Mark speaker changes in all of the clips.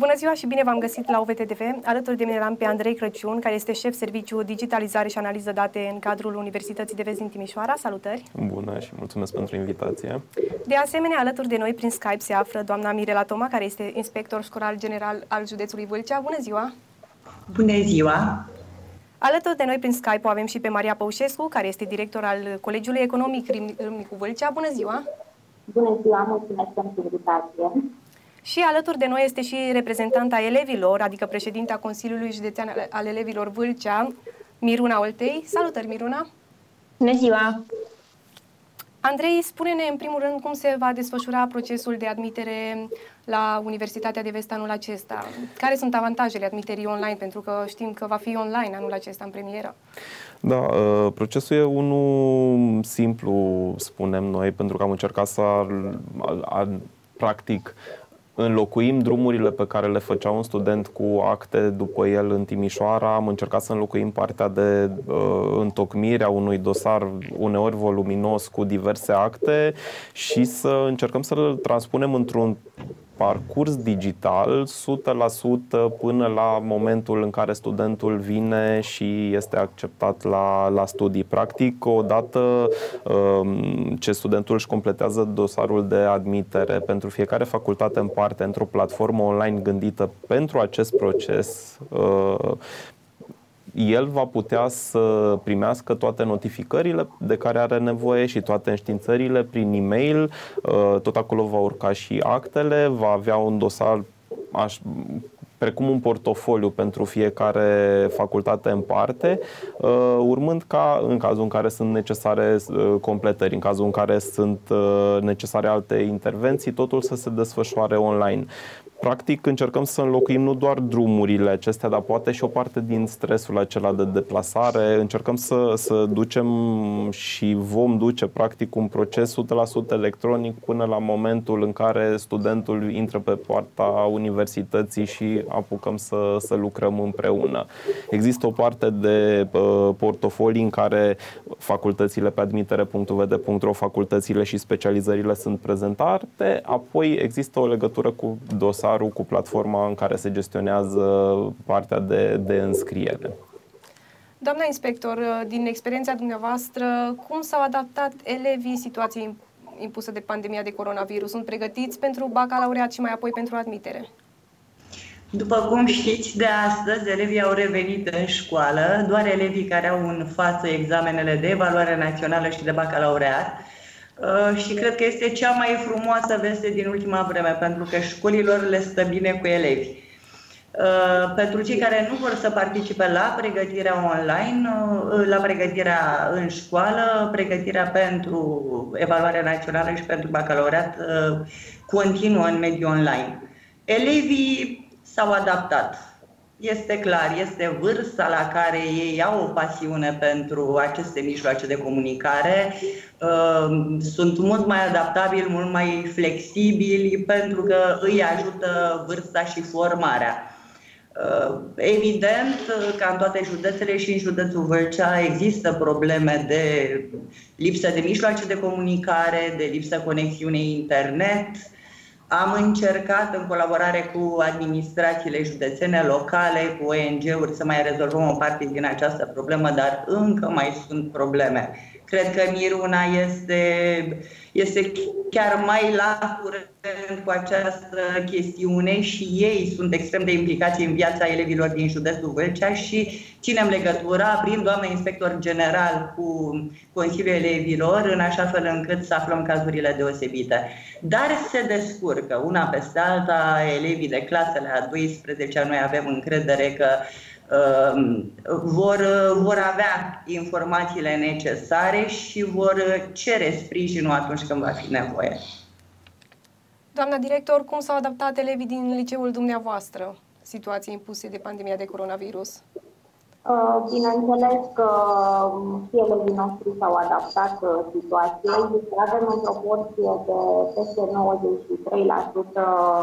Speaker 1: Bună ziua și bine v-am găsit la OVTTV. Alături de mine l-am pe Andrei Crăciun, care este șef serviciu digitalizare și analiză date în cadrul Universității de Vest din Timișoara. Salutări!
Speaker 2: Bună și mulțumesc pentru invitație.
Speaker 1: De asemenea, alături de noi prin Skype se află doamna Mirela Toma, care este inspector școlar general al județului Vâlcea. Bună ziua!
Speaker 3: Bună ziua!
Speaker 1: Alături de noi prin Skype o avem și pe Maria Păușescu, care este director al Colegiului Economic Râmnicu Vâlcea. Bună ziua!
Speaker 4: Bună ziua, mulțumesc pentru invitație!
Speaker 1: Și alături de noi este și reprezentanta elevilor, adică președinta Consiliului Județean al Elevilor Vâlcea, Miruna Oltei. Salutări, Miruna!
Speaker 4: Bună ziua!
Speaker 1: Andrei, spune-ne în primul rând cum se va desfășura procesul de admitere la Universitatea de Vest anul acesta. Care sunt avantajele admiterii online? Pentru că știm că va fi online anul acesta în premieră.
Speaker 2: Da, procesul e unul simplu, spunem noi, pentru că am încercat să practic înlocuim drumurile pe care le făcea un student cu acte după el în Timișoara. Am încercat să înlocuim partea de întocmire a unui dosar uneori voluminos cu diverse acte și să încercăm să-l transpunem într-un parcurs digital 100% până la momentul în care studentul vine și este acceptat la studii. Practic, odată ce studentul își completează dosarul de admitere pentru fiecare facultate în parte într-o platformă online gândită pentru acest proces, el va putea să primească toate notificările de care are nevoie și toate înștiințările prin e-mail. Tot acolo va urca și actele, va avea un dosar precum un portofoliu pentru fiecare facultate în parte, urmând ca, în cazul în care sunt necesare completări, în cazul în care sunt necesare alte intervenții, totul să se desfășoare online. Practic încercăm să înlocuim nu doar drumurile acestea, dar poate și o parte din stresul acela de deplasare. Încercăm să ducem și vom duce practic un proces 100% electronic până la momentul în care studentul intră pe poarta universității și apucăm să lucrăm împreună. Există o parte de portofolii în care facultățile pe admitere.vd.ro, facultățile și specializările sunt prezentate, apoi există o legătură cu dosarul, cu platforma în care se gestionează partea de înscriere.
Speaker 1: Doamna inspector, din experiența dumneavoastră, cum s-au adaptat elevii situației impusă de pandemia de coronavirus? Sunt pregătiți pentru bacalaureat și mai apoi pentru admitere?
Speaker 3: După cum știți, de astăzi elevii au revenit în școală, doar elevii care au în față examenele de evaluare națională și de bacalaureat. Și cred că este cea mai frumoasă veste din ultima vreme, pentru că școlilor le stă bine cu elevi. Pentru cei care nu vor să participe la pregătirea online, la pregătirea în școală, pregătirea pentru evaluarea națională și pentru bacalaureat continuă în mediul online. Elevii s-au adaptat. Este clar, este vârsta la care ei au o pasiune pentru aceste mijloace de comunicare, sunt mult mai adaptabili, mult mai flexibili, pentru că îi ajută vârsta și formarea. Evident, ca în toate județele și în județul Vâlcea există probleme de lipsă de mijloace de comunicare, de lipsă conexiunii internet. Am încercat, în colaborare cu administrațiile județene, locale, cu ONG-uri, să mai rezolvăm o parte din această problemă, dar încă mai sunt probleme. Cred că Miruna este chiar mai la curent cu această chestiune și ei sunt extrem de implicați în viața elevilor din județul Vâlcea și ținem legătura prin doamna inspector general cu Consiliul Elevilor, în așa fel încât să aflăm cazurile deosebite. Dar se descurcă una peste alta, elevii de clasele a 12-a, noi avem încredere că vor avea informațiile necesare și vor cere sprijinul atunci când va fi nevoie.
Speaker 1: Doamna director, cum s-au adaptat elevii din liceul dumneavoastră situației impuse de pandemia de coronavirus?
Speaker 4: Bineînțeles că și elevii noștri s-au adaptat situației. Avem în proporție de peste 93%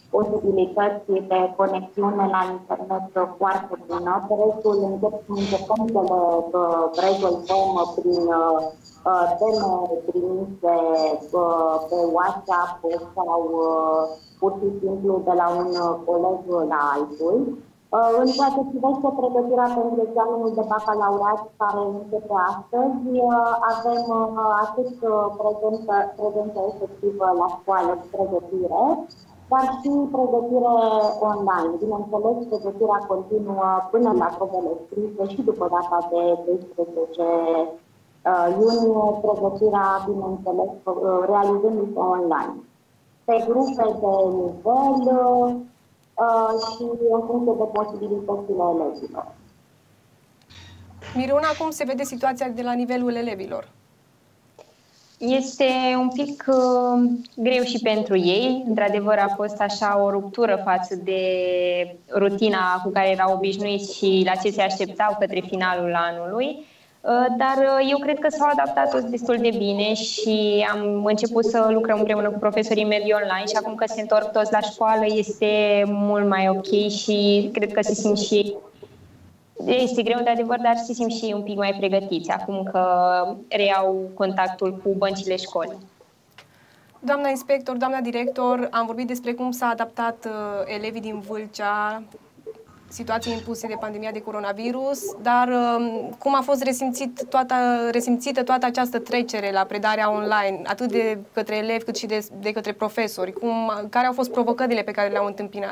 Speaker 4: posibilități de conexiune la internet foarte bună. Pe restul încercăm să le rezolvăm prin teme trimise pe WhatsApp sau pur și simplu de la un coleg la altul. În ceea ce privește pregătirea pentru examenul de bacalaureat care începe astăzi, avem atât prezență efectivă la școală de pregătire, dar și pregătire online. Bineînțeles, pregătirea continuă până la probele scrise și după data de 12 iunie, pregătirea, bineînțeles, realizându-se online. Pe grupe de nivel și în funcție de posibilitățile elevilor.
Speaker 1: Miruna, cum se vede situația de la nivelul elevilor?
Speaker 5: Este un pic greu și pentru ei. Într-adevăr, a fost așa o ruptură față de rutina cu care erau obișnuiți și la ce se așteptau către finalul anului. Dar eu cred că s-au adaptat toți destul de bine și am început să lucrăm împreună cu profesorii în mediul online și acum că se întorc toți la școală este mult mai ok și cred că se simt și este greu de adevăr, dar se simt și un pic mai pregătiți acum că reiau contactul cu băncile școlii.
Speaker 1: Doamna inspector, doamna director, am vorbit despre cum s-a adaptat elevii din Vâlcea situații impuse de pandemia de coronavirus, dar cum a fost resimțită toată această trecere la predarea online, atât de către elevi cât și de către profesori? Care au fost provocările pe care le-au întâmpinat?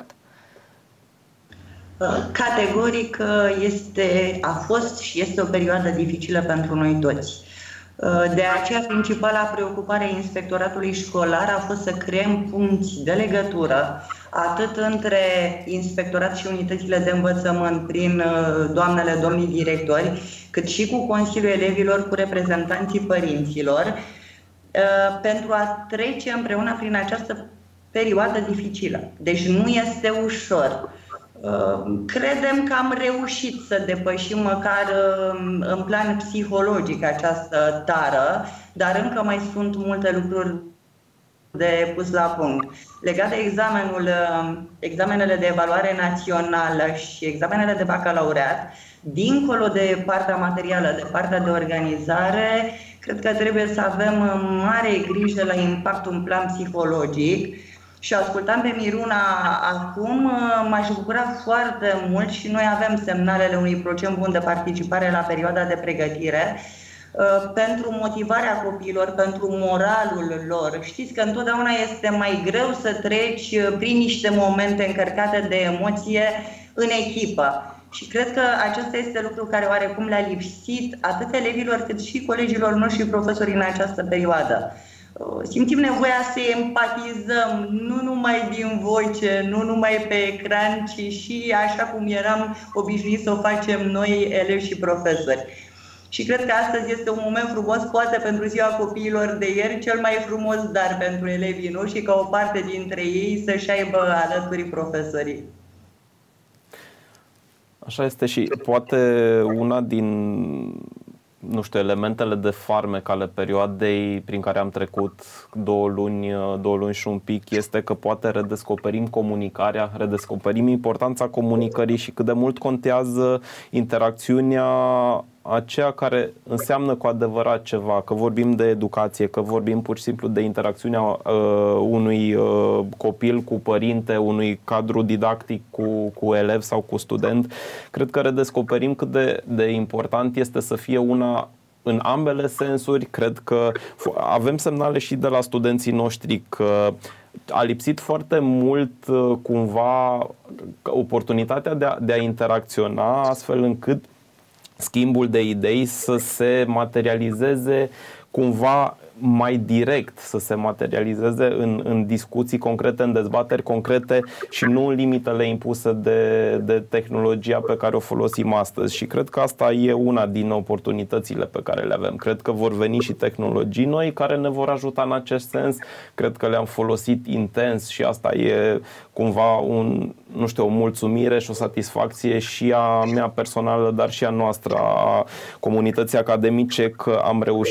Speaker 3: Categoric a fost și este o perioadă dificilă pentru noi toți. De aceea, principala preocupare a inspectoratului școlar a fost să creăm punți de legătură atât între inspectorat și unitățile de învățământ prin doamnele, domnii directori, cât și cu Consiliul Elevilor, cu reprezentanții părinților, pentru a trece împreună prin această perioadă dificilă. Deci nu este ușor. Credem că am reușit să depășim măcar în plan psihologic această tară, dar încă mai sunt multe lucruri de pus la punct. Legat de examenele de evaluare națională și examenele de bacalaureat, dincolo de partea materială, de partea de organizare, cred că trebuie să avem mare grijă la impactul în plan psihologic. Și ascultam pe Miruna acum, m-aș bucura foarte mult și noi avem semnalele unui procent bun de participare la perioada de pregătire pentru motivarea copiilor, pentru moralul lor. Știți că întotdeauna este mai greu să treci prin niște momente încărcate de emoție în echipă. Și cred că acesta este lucru care oarecum le-a lipsit atât elevilor cât și colegilor noștri profesori în această perioadă. Simțim nevoia să empatizăm, nu numai din voce, nu numai pe ecran, ci și așa cum eram obișnuiți să o facem noi, elevi și profesori. Și cred că astăzi este un moment frumos, poate pentru ziua copiilor de ieri, cel mai frumos dar pentru elevii noștri, ca o parte dintre ei să-și aibă alături profesorii.
Speaker 2: Așa este și poate una din, nu știu, elementele de farmec ale perioadei prin care am trecut 2 luni și un pic este că poate redescoperim comunicarea, redescoperim importanța comunicării și cât de mult contează interacțiunea aceea care înseamnă cu adevărat ceva, că vorbim de educație, că vorbim pur și simplu de interacțiunea unui copil cu părinte, unui cadru didactic cu elev sau cu student. Cred că redescoperim cât de important este să fie una în ambele sensuri. Cred că avem semnale și de la studenții noștri că a lipsit foarte mult cumva oportunitatea de a interacționa astfel încât schimbul de idei să se materializeze cumva mai direct, să se materializeze în discuții concrete, în dezbateri concrete și nu în limitele impuse de tehnologia pe care o folosim astăzi. Și cred că asta e una din oportunitățile pe care le avem. Cred că vor veni și tehnologii noi care ne vor ajuta în acest sens. Cred că le-am folosit intens și asta e cumva o mulțumire și o satisfacție și a mea personală, dar și a noastră, a comunității academice, că am reușit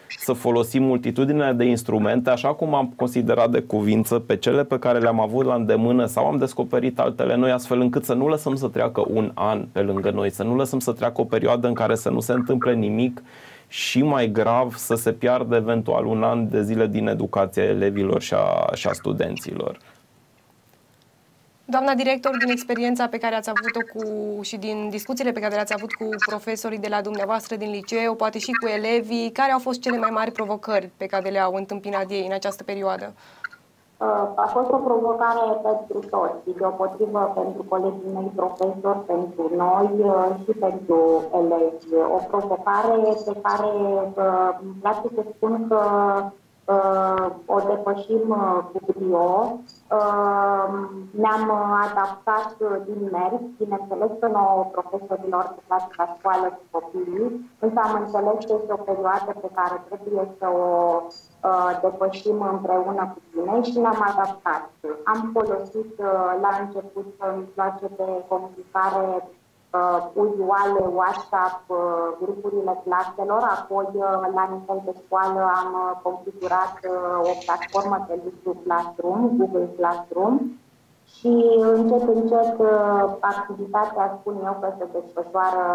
Speaker 2: să folosim multitudinea de instrumente, așa cum am considerat de cuvință, pe cele pe care le-am avut la îndemână sau am descoperit altele noi, astfel încât să nu lăsăm să treacă un an pe lângă noi, să nu lăsăm să treacă o perioadă în care să nu se întâmple nimic și mai grav să se piardă eventual un an de zile din educația elevilor și a studenților.
Speaker 1: Doamna director, din experiența pe care ați avut-o și din discuțiile pe care le-ați avut cu profesorii de la dumneavoastră din liceu, poate și cu elevii, care au fost cele mai mari provocări pe care le-au întâmpinat ei în această perioadă?
Speaker 4: A fost o provocare pentru toți, deopotrivă pentru colegii mei profesori, pentru noi și pentru elevi. O provocare pe care îmi place să spun că o depășim cu brio. Ne-am adaptat din mers, bineînțeles că nouă profesorilor se place la școală cu copiii, însă am înțeles că este o perioadă pe care trebuie să o depășim împreună cu tine și ne-am adaptat. Am folosit la început mijloace de comunicare uzuale, WhatsApp, grupurile claselor, apoi la nivel de școală am configurat o platformă de lucru Classroom, Google Classroom, și încet activitatea, spun eu, că se desfășoară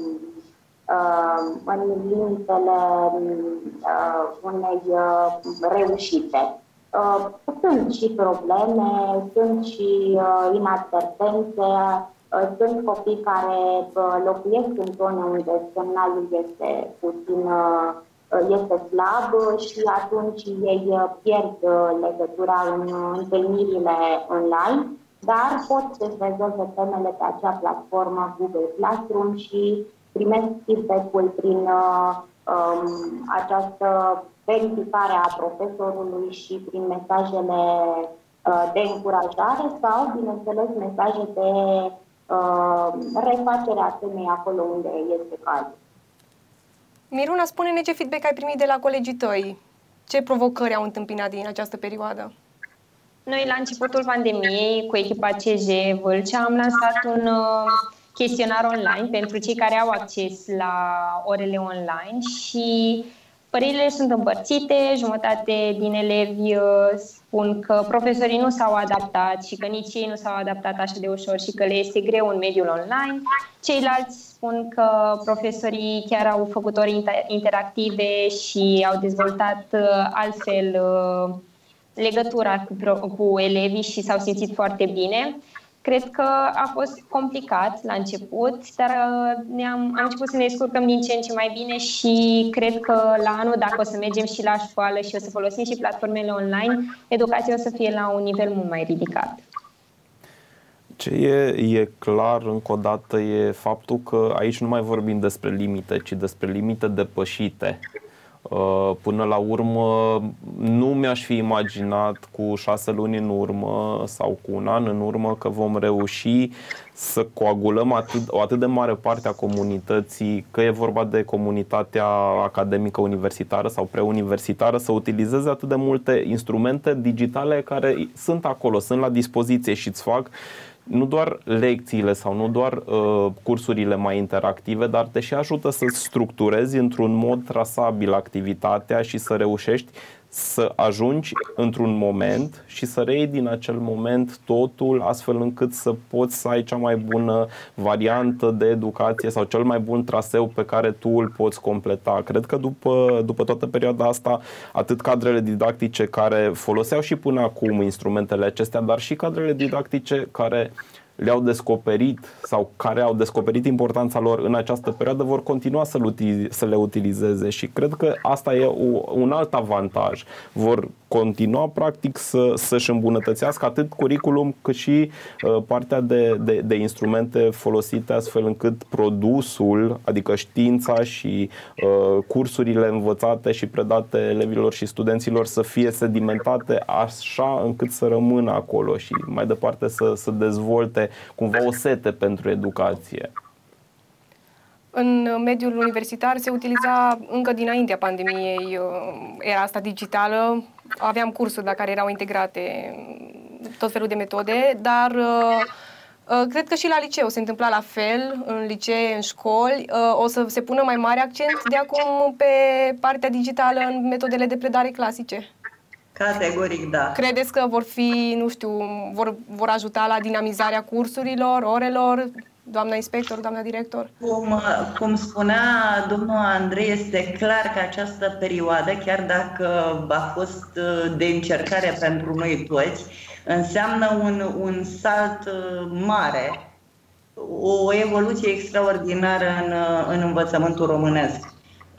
Speaker 4: în limitele unei reușite. Sunt și probleme, sunt și inadvertențe. Sunt copii care locuiesc în zone unde semnalul este puțin este slab și atunci ei pierd legătura în întâlnirile online, dar pot să-și rezolve temele pe acea platformă Google Classroom și primesc feedback-ul prin această verificare a profesorului și prin mesajele de încurajare sau, bineînțeles, mesaje de refacerea temei acolo unde este cazul.
Speaker 1: Miruna, spune-ne ce feedback ai primit de la colegii tăi. Ce provocări au întâmpinat din această perioadă?
Speaker 5: Noi, la începutul pandemiei, cu echipa CJ Vâlcea, am lansat un chestionar online pentru cei care au acces la orele online și părerile sunt împărțite. Jumătate din elevi spun că profesorii nu s-au adaptat și că nici ei nu s-au adaptat așa de ușor și că le este greu în mediul online. Ceilalți spun că profesorii chiar au făcut ori interactive și au dezvoltat altfel legătura cu elevii și s-au simțit foarte bine. Cred că a fost complicat la început, dar am început să ne descurcăm din ce în ce mai bine și cred că la anul, dacă o să mergem și la școală și o să folosim și platformele online, educația o să fie la un nivel mult mai ridicat.
Speaker 2: Ce e clar, încă o dată, e faptul că aici nu mai vorbim despre limite, ci despre limite depășite. Până la urmă, nu mi-aș fi imaginat cu 6 luni în urmă sau cu un an în urmă că vom reuși să coagulăm o atât de mare parte a comunității, că e vorba de comunitatea academică universitară sau preuniversitară, să utilizeze atât de multe instrumente digitale care sunt acolo, sunt la dispoziție și îți fac nu doar lecțiile sau nu doar cursurile mai interactive, dar te și ajută să structurezi într-un mod trasabil activitatea și să reușești să ajungi într-un moment și să reiei din acel moment totul, astfel încât să poți să ai cea mai bună variantă de educație sau cel mai bun traseu pe care tu îl poți completa. Cred că după toată perioada asta, atât cadrele didactice care foloseau și până acum instrumentele acestea, dar și cadrele didactice care le-au descoperit sau care au descoperit importanța lor în această perioadă vor continua să le utilizeze și cred că asta e un alt avantaj. Vor continua practic să-și îmbunătățească atât curriculum cât și partea de instrumente folosite astfel încât produsul, adică știința și cursurile învățate și predate elevilor și studenților să fie sedimentate așa încât să rămână acolo și mai departe să dezvolte cumva o sete pentru educație.
Speaker 1: În mediul universitar se utiliza încă dinaintea pandemiei era asta digitală. Aveam cursuri la care erau integrate tot felul de metode, dar Cred că și la liceu se întâmpla la fel, în licee, în școli. O să se pună mai mare accent de acum pe partea digitală în metodele de predare clasice.
Speaker 3: Categoric, da.
Speaker 1: Credeți că vor fi, nu știu, vor ajuta la dinamizarea cursurilor, orelor, doamna inspector, doamna director?
Speaker 3: Cum spunea domnul Andrei, este clar că această perioadă, chiar dacă a fost de încercare pentru noi toți, înseamnă un salt mare, o evoluție extraordinară în învățământul românesc.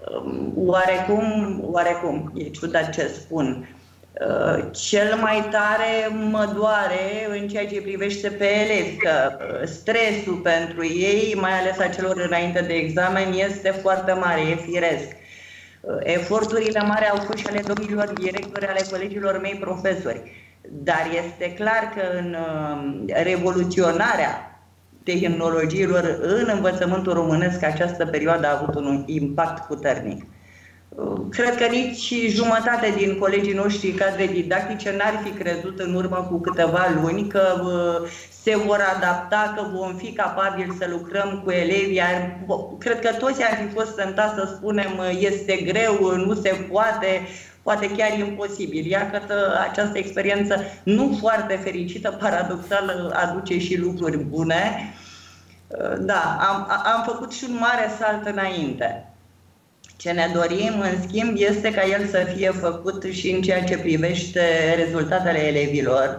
Speaker 3: Oarecum, e ciudat ce spun, cel mai tare mă doare în ceea ce privește pe elevi, că stresul pentru ei, mai ales a celor înainte de examen, este foarte mare, e firesc. Eforturile mari au fost și ale domnilor directori, ale colegilor mei profesori, dar este clar că în revoluționarea tehnologiilor în învățământul românesc această perioadă a avut un impact puternic. Cred că nici jumătate din colegii noștri cadre didactice n-ar fi crezut în urmă cu câteva luni că se vor adapta, că vom fi capabili să lucrăm cu elevii. Cred că toți ar fi fost tentați să spunem este greu, nu se poate, poate chiar imposibil. Iată, această experiență nu foarte fericită, paradoxal, aduce și lucruri bune. Da, am făcut și un mare salt înainte. Ce ne dorim, în schimb, este ca el să fie făcut și în ceea ce privește rezultatele elevilor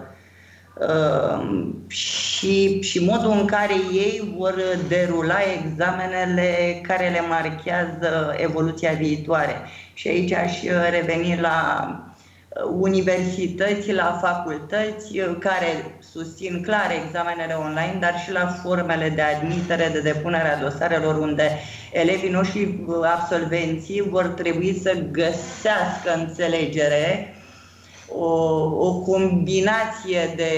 Speaker 3: și modul în care ei vor derula examenele care le marchează evoluția viitoare. Și aici aș reveni la universități, la facultăți care susțin clar examenele online, dar și la formele de admitere, de depunere a dosarelor, unde elevii noștri absolvenții vor trebui să găsească înțelegere, o combinație de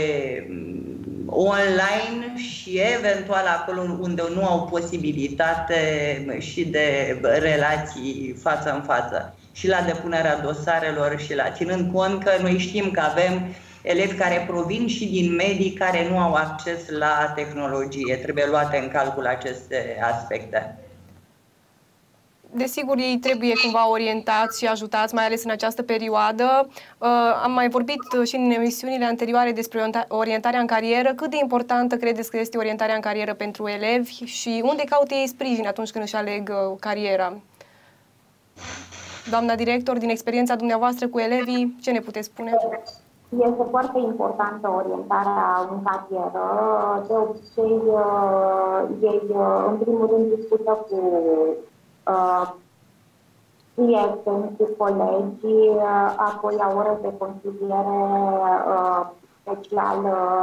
Speaker 3: online și eventual acolo unde nu au posibilitate și de relații față în față, și la depunerea dosarelor și ținând cont că noi știm că avem elevi care provin și din medii care nu au acces la tehnologie. Trebuie luate în calcul aceste aspecte.
Speaker 1: Desigur, ei trebuie cumva orientați și ajutați, mai ales în această perioadă. Am mai vorbit și în emisiunile anterioare despre orientarea în carieră. Cât de importantă credeți că este orientarea în carieră pentru elevi și unde caută ei sprijin atunci când își aleg cariera? Doamna director, din experiența dumneavoastră cu elevii, ce ne puteți spune?
Speaker 4: Este foarte importantă orientarea în carieră. De obicei, ei, în primul rând, discută cu prieteni, cu colegi, apoi au ore de consiliere special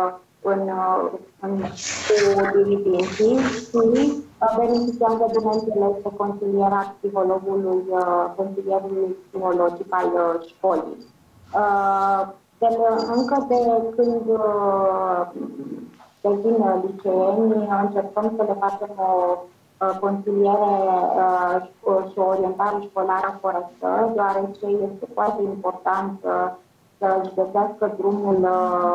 Speaker 4: cu dirigenții și beneficiază, bineînțeles, de consilierea consilierului psihologic al școlii. Încă de când devin liceeni, încercăm să le facem o consiliere și o orientare școlară corectă, deoarece este foarte important să își găsească drumul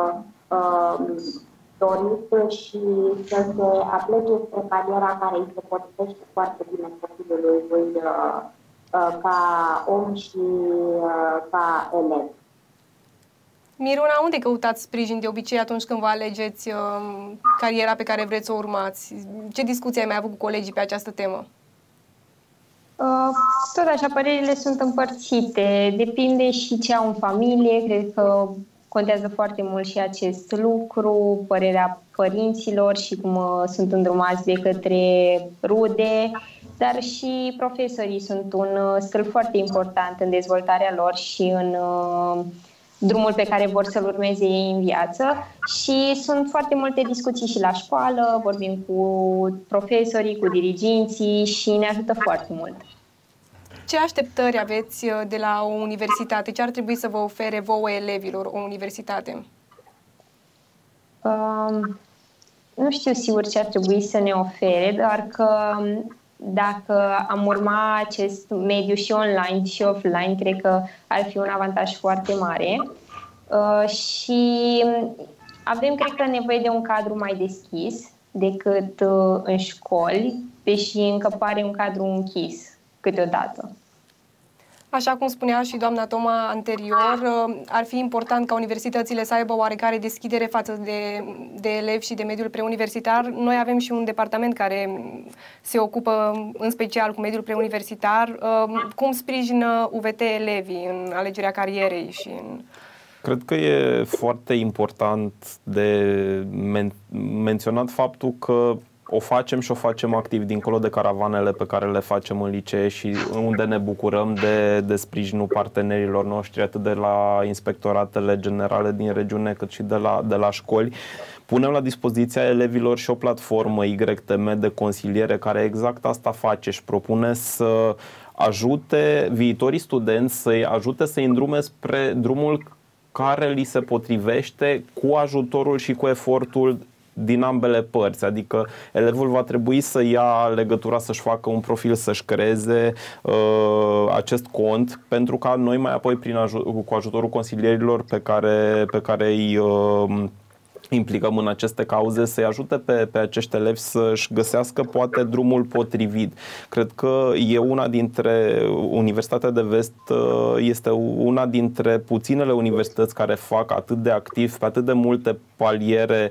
Speaker 4: dorit și să se aplece spre cariera care îi se potrivește foarte bine copilului lui ca om și ca elev.
Speaker 1: Miruna, unde căutați sprijin de obicei atunci când vă alegeți cariera pe care vreți să o urmați? Ce discuții ai mai avut cu colegii pe această temă?
Speaker 5: Tot așa, părerile sunt împărțite. Depinde și ce au în familie. Cred că contează foarte mult și acest lucru, părerea părinților și cum sunt îndrumați de către rude, dar și profesorii sunt un stâlp foarte important în dezvoltarea lor și în drumul pe care vor să-l urmeze ei în viață. Și sunt foarte multe discuții și la școală, vorbim cu profesorii, cu diriginții și ne ajută foarte mult.
Speaker 1: Ce așteptări aveți de la o universitate? Ce ar trebui să vă ofere vouă elevilor o universitate?
Speaker 5: Nu știu sigur ce ar trebui să ne ofere, doar că dacă am urma acest mediu și online și offline, cred că ar fi un avantaj foarte mare. Și Avem, cred că, nevoie de un cadru mai deschis decât în școli, deși încă pare un cadru închis câteodată.
Speaker 1: Așa cum spunea și doamna Toma anterior, ar fi important ca universitățile să aibă oarecare deschidere față de elevi și de mediul preuniversitar. Noi avem și un departament care se ocupă în special cu mediul preuniversitar. Cum sprijină UVT elevii în alegerea carierei și în...
Speaker 2: Cred că e foarte important de menționat faptul că o facem și o facem activ dincolo de caravanele pe care le facem în licee și unde ne bucurăm de sprijinul partenerilor noștri, atât de la inspectoratele generale din regiune, cât și de la școli. Punem la dispoziția elevilor și o platformă YTM de consiliere care exact asta face și propune să ajute viitorii studenți, să-i ajute să-i îndrume spre drumul care li se potrivește cu ajutorul și cu efortul din ambele părți, adică elevul va trebui să ia legătura, să-și facă un profil, să-și creeze acest cont, pentru ca noi mai apoi cu ajutorul consilierilor pe care îi implicăm în aceste cauze, să-i ajute pe acești elevi să-și găsească poate drumul potrivit. Cred că e una dintre Universitatea de Vest este una dintre puținele universități care fac atât de activ, pe atât de multe paliere,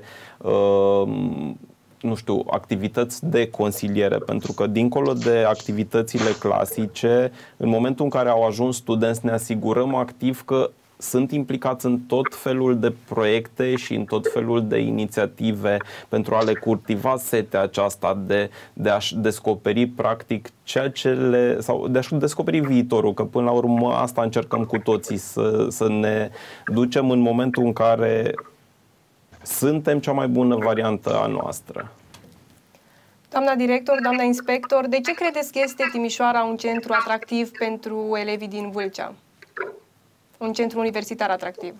Speaker 2: nu știu, activități de consiliere, pentru că dincolo de activitățile clasice, în momentul în care au ajuns studenți, ne asigurăm activ că sunt implicați în tot felul de proiecte și în tot felul de inițiative pentru a le cultiva setea aceasta de a-și descoperi practic sau de a-și descoperi viitorul, că până la urmă asta încercăm cu toții, să ne ducem în momentul în care suntem cea mai bună variantă a noastră.
Speaker 1: Doamna director, doamna inspector, de ce credeți că este Timișoara un centru atractiv pentru elevii din Vâlcea? Un centru universitar atractiv?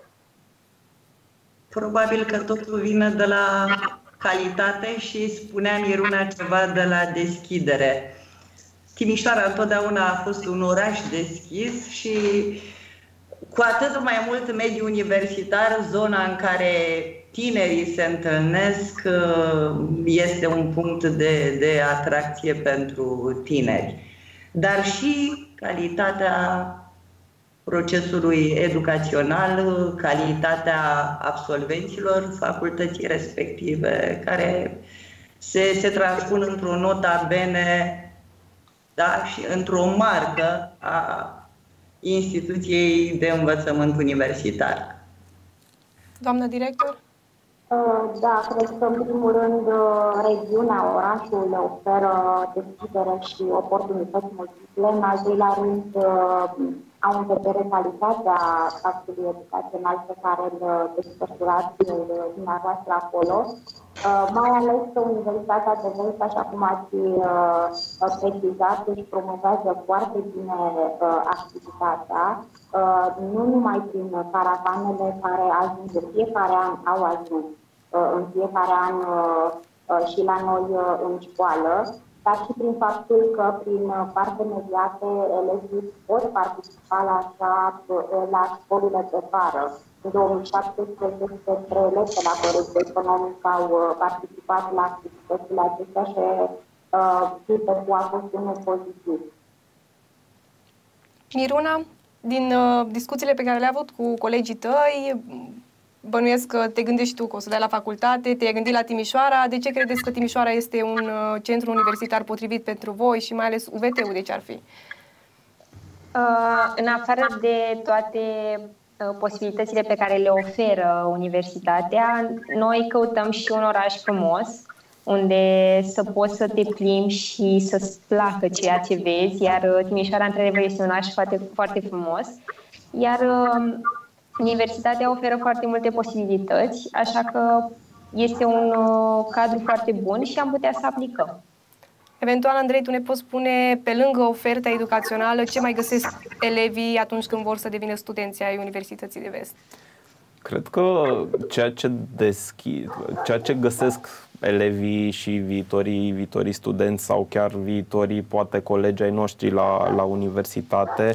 Speaker 3: Probabil că totul vine de la calitate și spunea Miruna ceva de la deschidere. Timișoara întotdeauna a fost un oraș deschis și cu atât mai mult mediul universitar, zona în care tinerii se întâlnesc, este un punct de atracție pentru tineri. Dar și calitatea procesului educațional, calitatea absolvenților facultății respective, care se transpun într-o nota bene, da, și într-o marcă a instituției de învățământ universitar.
Speaker 1: Doamnă director?
Speaker 4: Da, cred că în primul rând regiunea, orașul oferă deschidere și oportunități multiple. În al doilea rând au în vedere calitatea actului educațional pe care îl desfășurați dumneavoastră acolo. Mai ales că Universitatea de Vest, așa cum ați precizat, își promovează foarte bine activitatea, nu numai prin caravanele care ajung în fiecare an, au ajuns în fiecare an și la noi în școală, dar și prin faptul că prin parteneriate elevii pot participa la școlile de vară. În 2017, 3 elevi de la Colegiul Economic au participat la activitățile acestea și feedback-ul a fost unul pozitiv.
Speaker 1: Miruna, din discuțiile pe care le-ai avut cu colegii tăi, bănuiesc că te gândești tu că o să dai la facultate, te-ai gândit la Timișoara. De ce credeți că Timișoara este un centru universitar potrivit pentru voi și mai ales UVT-ul de ce ar fi?
Speaker 5: În afară de toate posibilitățile pe care le oferă universitatea, noi căutăm și un oraș frumos, unde să poți să te plimbi și să-ți placă ceea ce vezi, iar Timișoara, într-adevăr, este un oraș foarte, foarte frumos, iar universitatea oferă foarte multe posibilități, așa că este un cadru foarte bun și am putea să aplicăm.
Speaker 1: Eventual, Andrei, tu ne poți spune, pe lângă oferta educațională, ce mai găsesc elevii atunci când vor să devină studenți ai Universității de Vest?
Speaker 2: Cred că ceea ce găsesc elevii și viitorii studenți sau chiar viitorii, poate, colegi ai noștri la universitate.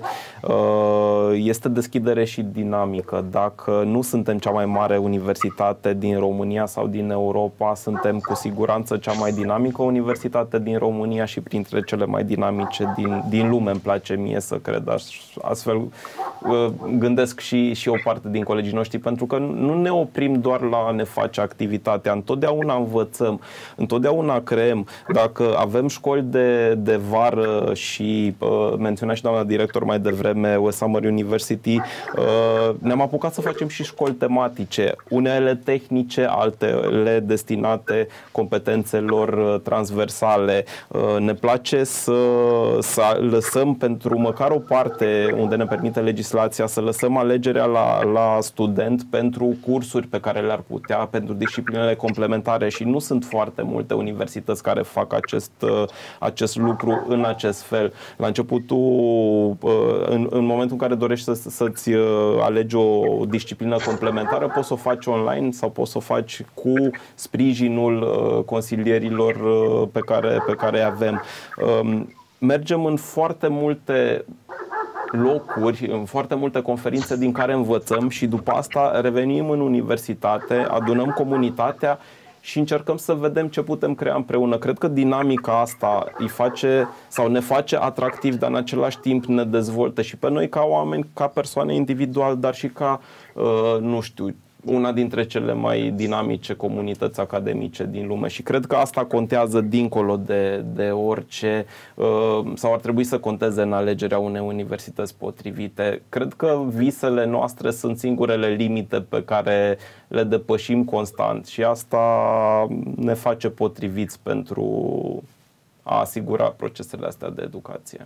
Speaker 2: Este deschidere și dinamică. Dacă nu suntem cea mai mare universitate din România sau din Europa, suntem cu siguranță cea mai dinamică universitate din România și printre cele mai dinamice din lume, îmi place mie să cred. Astfel gândesc și o parte din colegii noștri, pentru că nu ne oprim doar la a ne face activitatea. Întotdeauna învățăm, întotdeauna creăm. Dacă avem școli de vară și menționa și doamna director mai devreme, West Summer University, ne-am apucat să facem și școli tematice, unele tehnice, altele destinate competențelor transversale. Ne place să lăsăm pentru măcar o parte unde ne permite legislația, să lăsăm alegerea la student pentru cursuri pe care le-ar putea, pentru disciplinele complementare, și nu sunt foarte multe universități care fac acest lucru în acest fel. La începutul, în momentul în care dorești să-ți alegi o disciplină complementară, poți să o faci online sau poți să o faci cu sprijinul consilierilor pe care îi avem. Mergem în foarte multe locuri, în foarte multe conferințe din care învățăm și după asta revenim în universitate, adunăm comunitatea și încercăm să vedem ce putem crea împreună. Cred că dinamica asta îi face sau ne face atractiv, dar în același timp ne dezvoltă și pe noi ca oameni, ca persoane individual, dar și ca, nu știu, una dintre cele mai dinamice comunități academice din lume. Și cred că asta contează dincolo de orice, sau ar trebui să conteze în alegerea unei universități potrivite. Cred că visele noastre sunt singurele limite pe care le depășim constant și asta ne face potriviți pentru a asigura procesele astea de educație.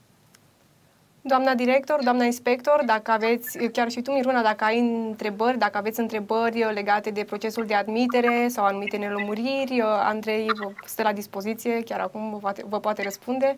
Speaker 1: Doamna director, doamna inspector, dacă aveți, chiar și tu, Miruna, dacă ai întrebări, dacă aveți întrebări legate de procesul de admitere sau anumite nelămuriri, Andrei stă la dispoziție, chiar acum vă poate răspunde.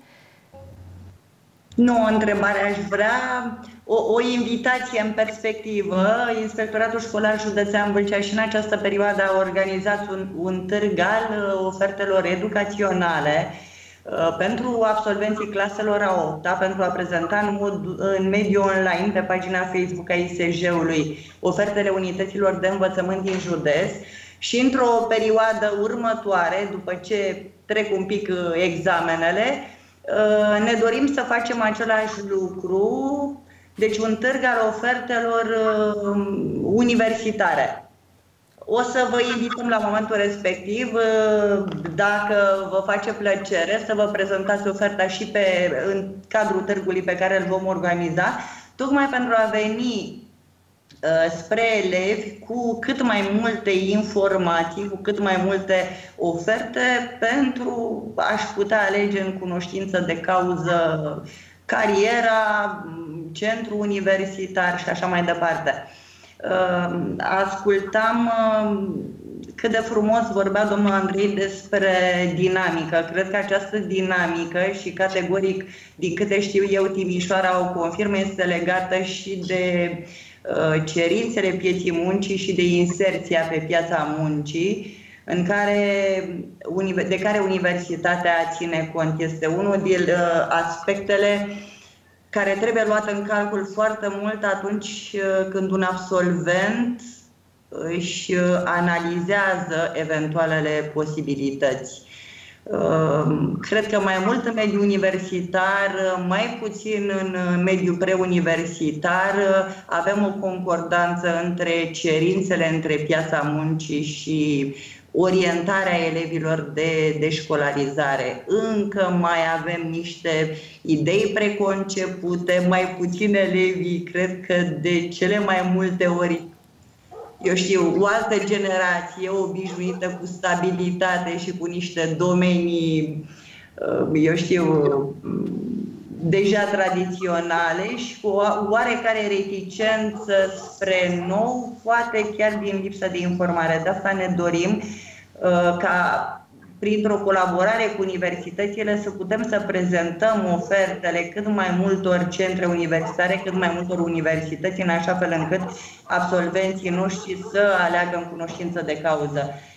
Speaker 3: Nu o întrebare aș vrea, o invitație în perspectivă. Inspectoratul Școlar Județean Vâlcea și în această perioadă a organizat un târg al ofertelor educaționale pentru absolvenții claselor a 8-a, pentru a prezenta în mediul online, pe pagina Facebook a ISJ-ului, ofertele unităților de învățământ din județ. Și într-o perioadă următoare, după ce trec un pic examenele, ne dorim să facem același lucru, deci un târg al ofertelor universitare. O să vă invităm la momentul respectiv, dacă vă face plăcere, să vă prezentați oferta și în cadrul târgului pe care îl vom organiza, tocmai pentru a veni spre elevi cu cât mai multe informații, cu cât mai multe oferte pentru a-și putea alege în cunoștință de cauză cariera, centru universitar și așa mai departe. Ascultam cât de frumos vorbea domnul Andrei despre dinamică. Cred că această dinamică, și categoric, din câte știu eu, Timișoara o confirmă, este legată și de cerințele pieții muncii și de inserția pe piața muncii, de care universitatea ține cont. Este unul din aspectele care trebuie luat în calcul foarte mult atunci când un absolvent își analizează eventualele posibilități. Cred că mai mult în mediul universitar, mai puțin în mediul preuniversitar, avem o concordanță între cerințele între piața muncii și orientarea elevilor de școlarizare. Încă mai avem niște idei preconcepute, mai puțin elevii, cred că de cele mai multe ori, eu știu, o altă generație obișnuită cu stabilitate și cu niște domenii, eu știu, deja tradiționale și cu oarecare reticență spre nou, poate chiar din lipsa de informare. De asta ne dorim ca printr-o colaborare cu universitățile să putem să prezentăm ofertele cât mai multor centre universitare, cât mai multor universități, în așa fel încât absolvenții noștri să aleagă în cunoștință de cauză.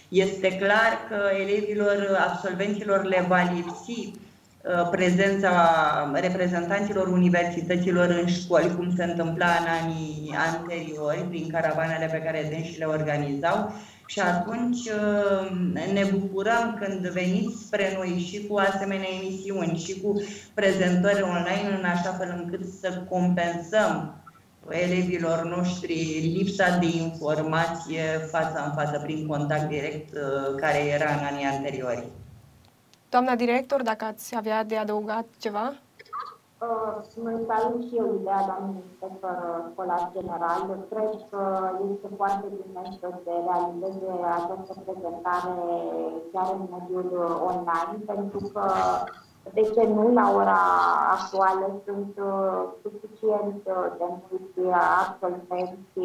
Speaker 3: Este clar că absolvenților le va lipsi prezența reprezentanților universităților în școli, cum se întâmpla în anii anteriori, prin caravanele pe care dânsii le organizau. Și atunci ne bucurăm când veniți spre noi și cu asemenea emisiuni și cu prezentări online, în așa fel încât să compensăm elevilor noștri lipsa de informație față în față, prin contact direct, care era în anii anteriori.
Speaker 1: Doamna director, dacă ați avea de adăugat ceva?
Speaker 4: Noi salut și eu ideea doamnei inspector școlar general. Cred că este foarte bine să se realizeze această prezentare chiar în mediul online, pentru că, de ce nu, la ora actuală sunt suficient de mulți absolvenți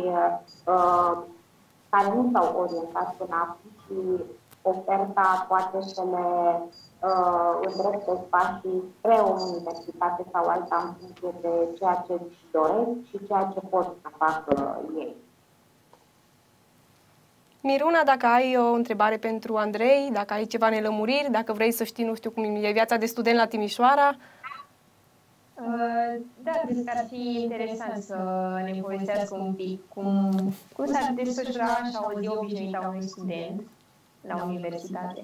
Speaker 4: care nu s-au orientat până acum și oferta poate să le îndrepte spații spre o universitate sau alta în funcție de ceea ce își doresc și ceea ce pot să facă ei.
Speaker 1: Miruna, dacă ai o întrebare pentru Andrei, dacă ai ceva nelămuriri, dacă vrei să știi, nu știu cum e viața de student la Timișoara.
Speaker 5: Da, cred că ar fi interesant să ne povestească un pic cum s-ar desfășura așa o zi obișnuită a unui student la universitate.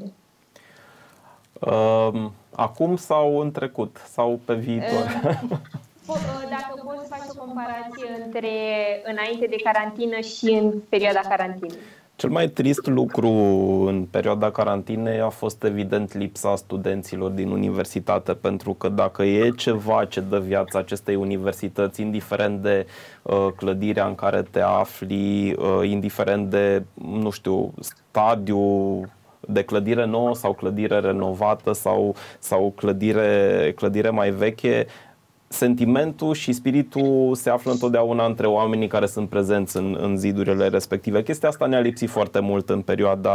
Speaker 2: Acum sau în trecut sau pe viitor?
Speaker 5: Dacă poți să faci o comparație între înainte de carantină și în perioada carantinei.
Speaker 2: Cel mai trist lucru în perioada carantinei a fost evident lipsa studenților din universitate, pentru că dacă e ceva ce dă viața acestei universități, indiferent de clădirea în care te afli, indiferent de, nu știu, stadiu de clădire nouă sau clădire renovată sau clădire mai veche, sentimentul și spiritul se află întotdeauna între oamenii care sunt prezenți în zidurile respective. Chestia asta ne-a lipsit foarte mult în perioada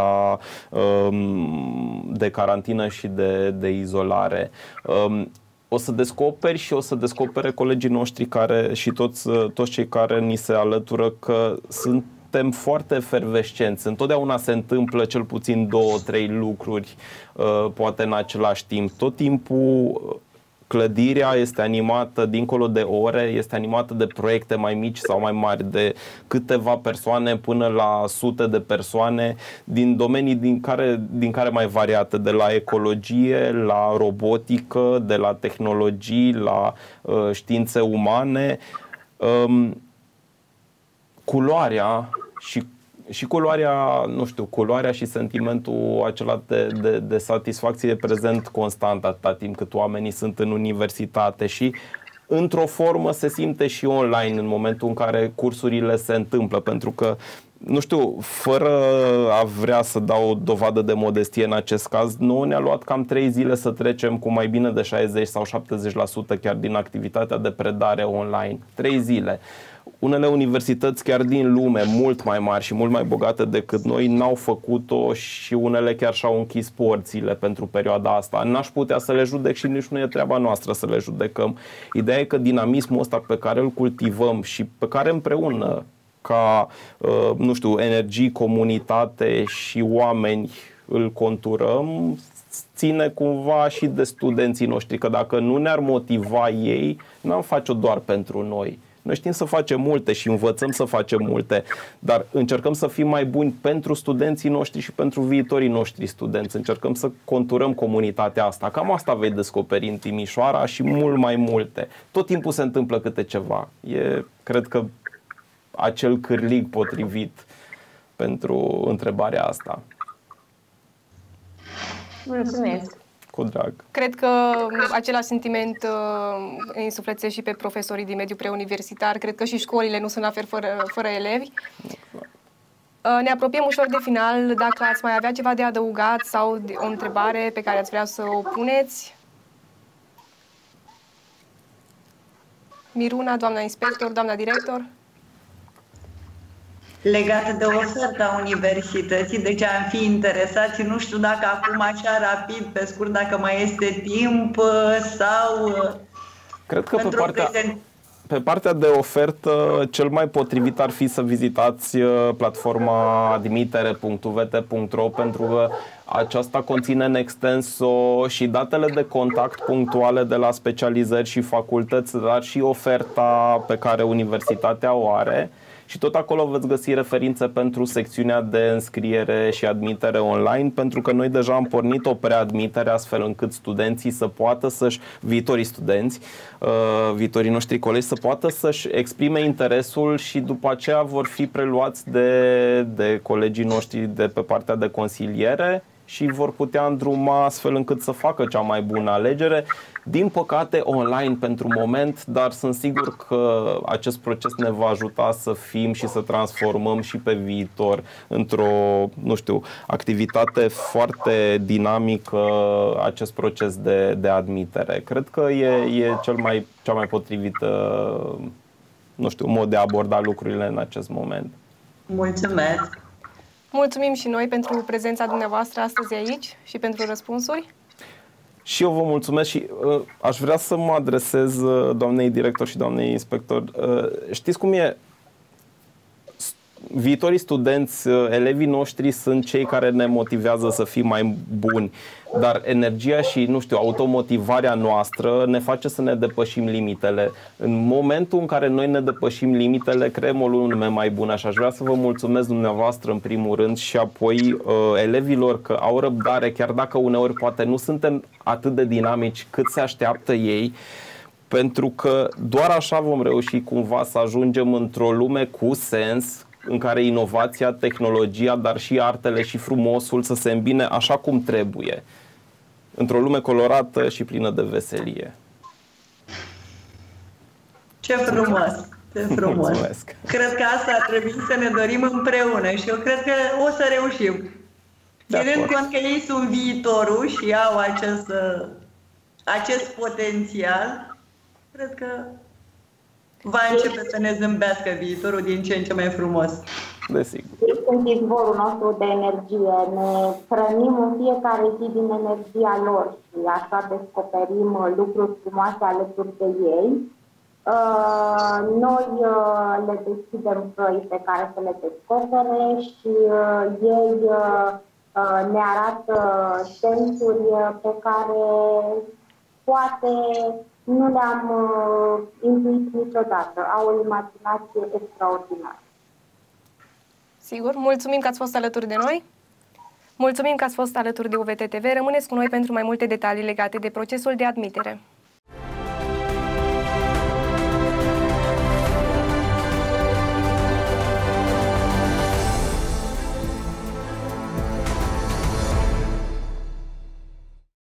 Speaker 2: de carantină și de izolare. O să descoperi și o să descopere colegii noștri și toți cei care ni se alătură că suntem foarte efervescenți. Întotdeauna se întâmplă cel puțin 2-3 lucruri, poate în același timp. Tot timpul clădirea este animată, dincolo de ore, este animată de proiecte mai mici sau mai mari, de câteva persoane până la sute de persoane, din domenii din care mai variate, de la ecologie, la robotică, de la tehnologii, la științe umane. Culoarea și culoarea, nu știu, culoarea și sentimentul acela de satisfacție e prezent constant atâta timp cât oamenii sunt în universitate și într-o formă se simte și online în momentul în care cursurile se întâmplă, pentru că, nu știu, fără a vrea să dau o dovadă de modestie în acest caz, nouă ne-a luat cam 3 zile să trecem cu mai bine de 60 sau 70% chiar din activitatea de predare online. 3 zile. Unele universități chiar din lume, mult mai mari și mult mai bogate decât noi, n-au făcut-o și unele chiar și-au închis porțile pentru perioada asta. N-aș putea să le judec și nici nu e treaba noastră să le judecăm. Ideea e că dinamismul ăsta pe care îl cultivăm și pe care împreună, ca, nu știu, energii, comunitate și oameni îl conturăm, ține cumva și de studenții noștri, că dacă nu ne-ar motiva ei, n-am face-o doar pentru noi. Noi știm să facem multe și învățăm să facem multe, dar încercăm să fim mai buni pentru studenții noștri și pentru viitorii noștri studenți. Încercăm să conturăm comunitatea asta. Cam asta vei descoperi în Timișoara și mult mai multe. Tot timpul se întâmplă câte ceva. E, cred că, acel cârlig potrivit pentru întrebarea asta.
Speaker 5: Mulțumesc!
Speaker 2: Cu drag.
Speaker 1: Cred că același sentiment îi însuflețește și pe profesorii din mediul preuniversitar. Cred că și școlile nu sunt la fel fără elevi. Ne apropiem ușor de final. Dacă ați mai avea ceva de adăugat sau o întrebare pe care ați vrea să o puneți. Miruna, doamna inspector, doamna director.
Speaker 3: Legat de oferta universității, deci am fi interesați, nu știu dacă acum așa rapid, pe scurt, dacă mai este timp sau...
Speaker 2: Cred că Pe partea de ofertă, cel mai potrivit ar fi să vizitați platforma admitere.uvt.ro, pentru că aceasta conține în extenso și datele de contact punctuale de la specializări și facultăți, dar și oferta pe care universitatea o are. Și tot acolo veți găsi referințe pentru secțiunea de înscriere și admitere online, pentru că noi deja am pornit o preadmitere astfel încât studenții să poată viitorii studenți, viitorii noștri colegi să poată să-și exprime interesul și după aceea vor fi preluați de colegii noștri de pe partea de consiliere și vor putea îndruma astfel încât să facă cea mai bună alegere. Din păcate online pentru moment, dar sunt sigur că acest proces ne va ajuta să fim și să transformăm și pe viitor într-o, nu știu, activitate foarte dinamică acest proces de admitere. Cred că e cea mai potrivită, nu știu, mod de a aborda lucrurile în acest moment.
Speaker 3: Mulțumesc!
Speaker 1: Mulțumim și noi pentru prezența dumneavoastră astăzi aici și pentru răspunsuri.
Speaker 2: Și eu vă mulțumesc și aș vrea să mă adresez doamnei director și doamnei inspector. Știți cum e? Viitorii studenți, elevii noștri sunt cei care ne motivează să fim mai buni, dar energia și, nu știu, automotivarea noastră ne face să ne depășim limitele. În momentul în care noi ne depășim limitele, creăm o lume mai bună și aș vrea să vă mulțumesc dumneavoastră în primul rând și apoi elevilor că au răbdare, chiar dacă uneori poate nu suntem atât de dinamici cât se așteaptă ei, pentru că doar așa vom reuși cumva să ajungem într-o lume cu sens, în care inovația, tehnologia, dar și artele și frumosul să se îmbine așa cum trebuie, într-o lume colorată și plină de veselie.
Speaker 3: Ce frumos! Ce frumos!
Speaker 2: Mulțumesc.
Speaker 3: Cred că asta ar trebui să ne dorim împreună și eu cred că o să reușim. Ținând cont că ei sunt viitorul și au acest potențial, cred că va începe să ne zâmbească viitorul din ce în ce mai frumos.
Speaker 2: Desigur.
Speaker 4: Sunt izvorul nostru de energie. Ne hrănim în fiecare zi din energia lor și așa descoperim lucruri frumoase alături de ei. Noi le deschidem căi pe care să le descopere și ei ne arată sensuri pe care poate nu le-am intuit niciodată. Au o imaginație extraordinară.
Speaker 1: Sigur, mulțumim că ați fost alături de noi. Mulțumim că ați fost alături de UVT TV. Rămâneți cu noi pentru mai multe detalii legate de procesul de admitere.